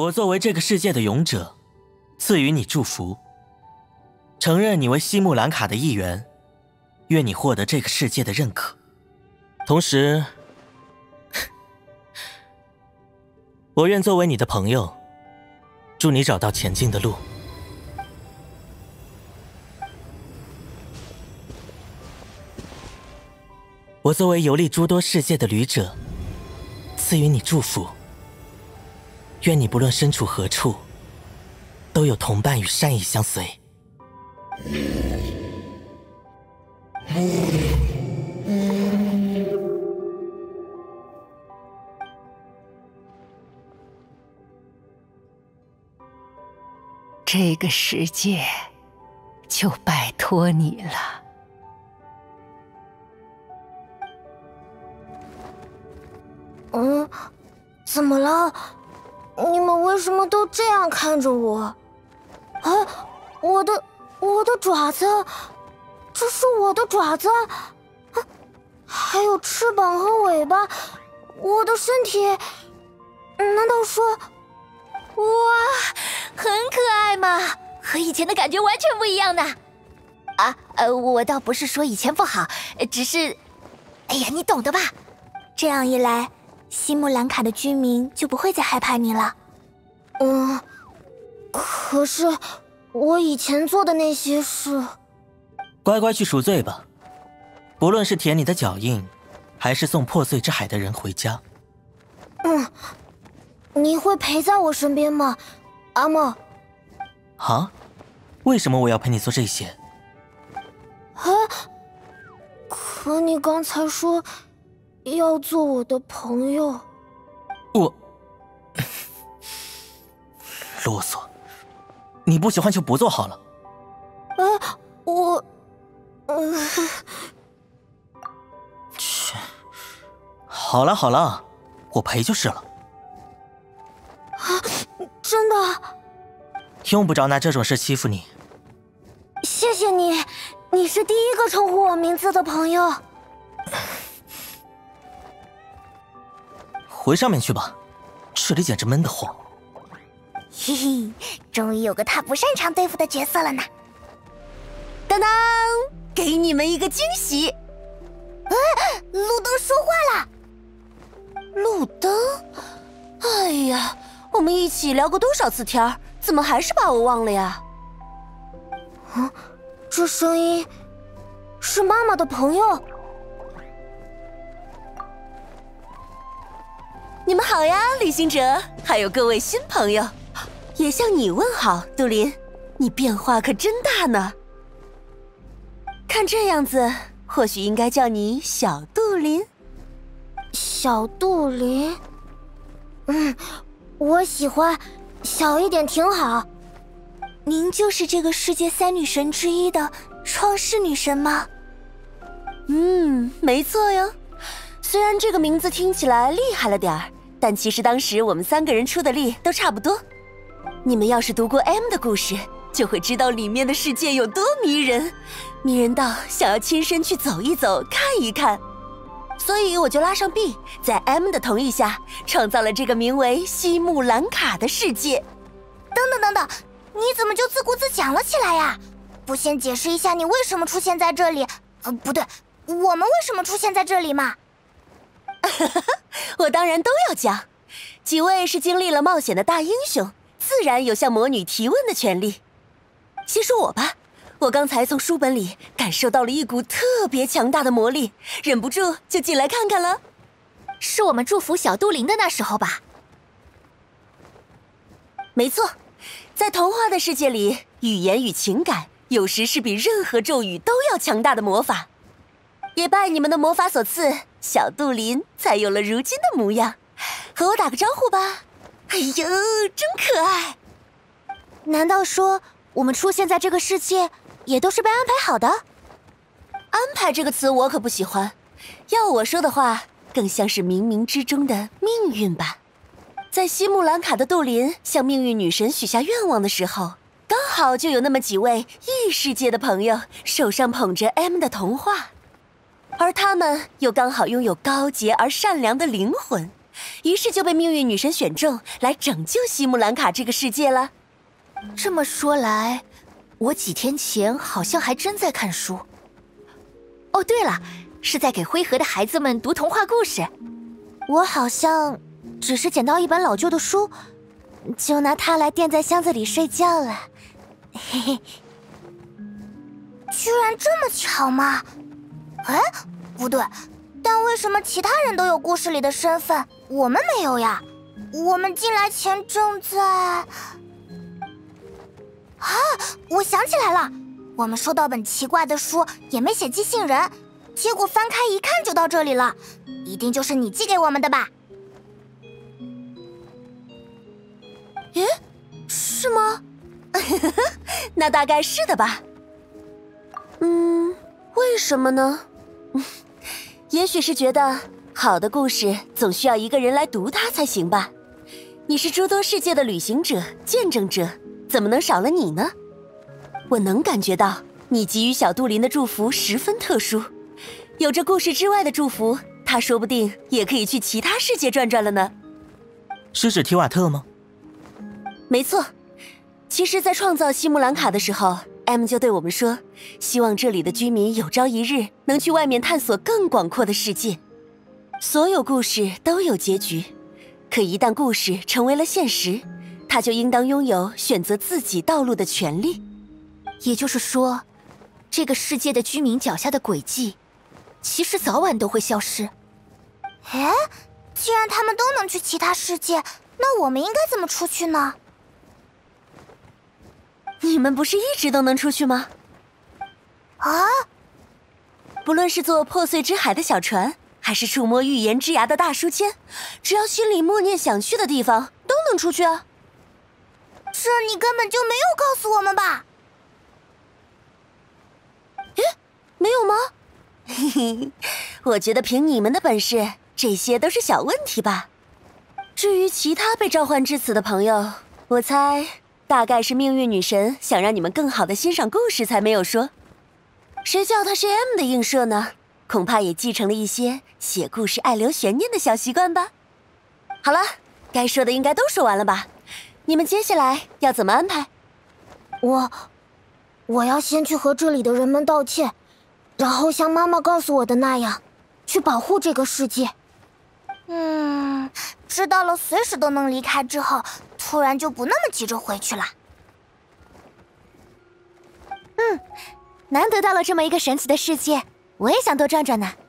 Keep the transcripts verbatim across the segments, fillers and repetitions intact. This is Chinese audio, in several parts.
我作为这个世界的勇者，赐予你祝福，承认你为西木兰卡的一员，愿你获得这个世界的认可。同时，我愿作为你的朋友，祝你找到前进的路。我作为游历诸多世界的旅者，赐予你祝福，愿你不论身处何处，都有同伴与善意相随。 这个世界就拜托你了。 嗯，怎么了？你们为什么都这样看着我？啊，我的我的爪子，这是我的爪子，啊，还有翅膀和尾巴，我的身体，难道说， 哇，很可爱嘛，和以前的感觉完全不一样呢。啊，呃，我倒不是说以前不好，只是，哎呀，你懂的吧？ 这样一来，西木兰卡的居民就不会再害怕你了。嗯，可是我以前做的那些事…… 乖乖去赎罪吧，不论是舔你的脚印，还是送破碎之海的人回家。 嗯，你会陪在我身边吗，阿莫？ 啊？为什么我要陪你做这些？ 啊？可你刚才说要做我的朋友。 我啰嗦，你不喜欢就不做好了。 啊，我，呃， 切，好了好了，我陪就是了。 啊，真的？ 用不着拿这种事欺负你。 谢谢你，你是第一个称呼我名字的朋友。 回上面去吧，这里简直闷得慌。 嘿嘿，终于有个他不擅长对付的角色了呢。 当当，给你们一个惊喜！ 啊，路灯说话了。 路灯？哎呀，我们一起聊过多少次天儿，怎么还是把我忘了呀？ 啊，这声音是妈妈的朋友。 你们好呀，旅行者，还有各位新朋友，也向你问好，杜林，你变化可真大呢。看这样子，或许应该叫你小杜林。 小杜林，嗯，我喜欢，小一点挺好。您就是这个世界三女神之一的创世女神吗？ 嗯，没错哟。虽然这个名字听起来厉害了点儿，但其实当时我们三个人出的力都差不多。你们要是读过 M 的故事，就会知道里面的世界有多迷人，迷人到想要亲身去走一走、看一看。所以我就拉上 B， 在 M 的同意下，创造了这个名为西木兰卡的世界。 等等等等，你怎么就自顾自讲了起来呀？不先解释一下你为什么出现在这里？呃，不对，我们为什么出现在这里嘛？ 我当然都要讲。几位是经历了冒险的大英雄，自然有向魔女提问的权利。先说我吧，我刚才从书本里感受到了一股特别强大的魔力，忍不住就进来看看了。 是我们祝福小杜林的那时候吧？ 没错，在童话的世界里，语言与情感有时是比任何咒语都要强大的魔法。也拜你们的魔法所赐，小杜林才有了如今的模样。和我打个招呼吧。哎呦，真可爱！ 难道说我们出现在这个世界也都是被安排好的？ 安排这个词我可不喜欢，要我说的话，更像是冥冥之中的命运吧。在西木兰卡的杜林向命运女神许下愿望的时候，刚好就有那么几位异世界的朋友手上捧着 M 的童话，而他们又刚好拥有高洁而善良的灵魂， 于是就被命运女神选中来拯救西木兰卡这个世界了。 这么说来，我几天前好像还真在看书。哦，对了，是在给灰河的孩子们读童话故事。 我好像只是捡到一本老旧的书，就拿它来垫在箱子里睡觉了。嘿嘿，居然这么巧吗？哎，不对，但为什么其他人都有故事里的身份，我们没有呀？我们进来前正在……啊，我想起来了，我们收到本奇怪的书，也没写寄信人，结果翻开一看就到这里了，一定就是你寄给我们的吧？ 诶，是吗？那大概是的吧。嗯，为什么呢？也许是觉得好的故事总需要一个人来读它才行吧。你是诸多世界的旅行者、见证者，怎么能少了你呢？我能感觉到你给予小杜林的祝福十分特殊，有着故事之外的祝福，他说不定也可以去其他世界转转了呢。 是指提瓦特吗？ 没错，其实在创造西木兰卡的时候，M 就对我们说，希望这里的居民有朝一日能去外面探索更广阔的世界。所有故事都有结局，可一旦故事成为了现实，他就应当拥有选择自己道路的权利。 也就是说，这个世界的居民脚下的轨迹，其实早晚都会消失。 哎，既然他们都能去其他世界，那我们应该怎么出去呢？ 你们不是一直都能出去吗？ 啊！ 不论是坐破碎之海的小船，还是触摸预言之牙的大书签，只要心里默念想去的地方，都能出去啊。 这你根本就没有告诉我们吧？ 诶，没有吗？嘿嘿，我觉得凭你们的本事，这些都是小问题吧。至于其他被召唤至此的朋友，我猜大概是命运女神想让你们更好的欣赏故事才没有说。谁叫她是 M 的映射呢？恐怕也继承了一些写故事爱留悬念的小习惯吧。好了，该说的应该都说完了吧？你们接下来要怎么安排？ 我，我要先去和这里的人们道歉，然后像妈妈告诉我的那样，去保护这个世界。嗯，知道了随时都能离开之后，突然就不那么急着回去了。嗯，难得到了这么一个神奇的世界，我也想多转转呢。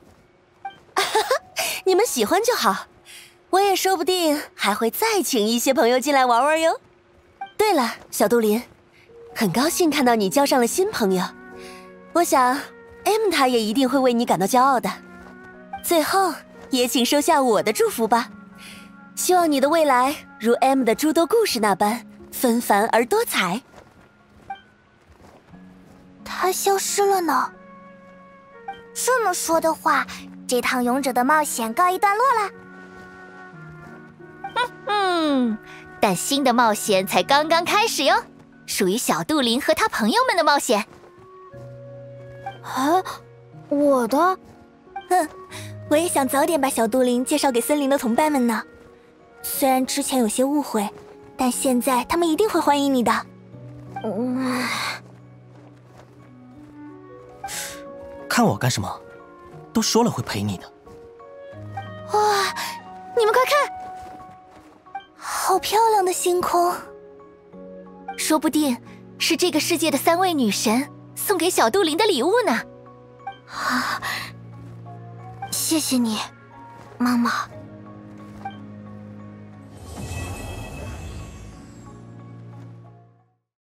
你们喜欢就好，我也说不定还会再请一些朋友进来玩玩哟。对了，小杜林，很高兴看到你交上了新朋友，我想 M 他也一定会为你感到骄傲的。最后也请收下我的祝福吧，希望你的未来如 M 的诸多故事那般纷繁而多彩。 他消失了呢。这么说的话，这趟勇者的冒险告一段落了。 嗯，但新的冒险才刚刚开始哟，属于小杜林和他朋友们的冒险。 啊，我的？哼，我也想早点把小杜林介绍给森林的同伴们呢。虽然之前有些误会，但现在他们一定会欢迎你的。嗯， 看我干什么？都说了会陪你的。 哇，你们快看，好漂亮的星空！ 说不定是这个世界的三位女神送给小杜林的礼物呢。 啊，谢谢你，妈妈。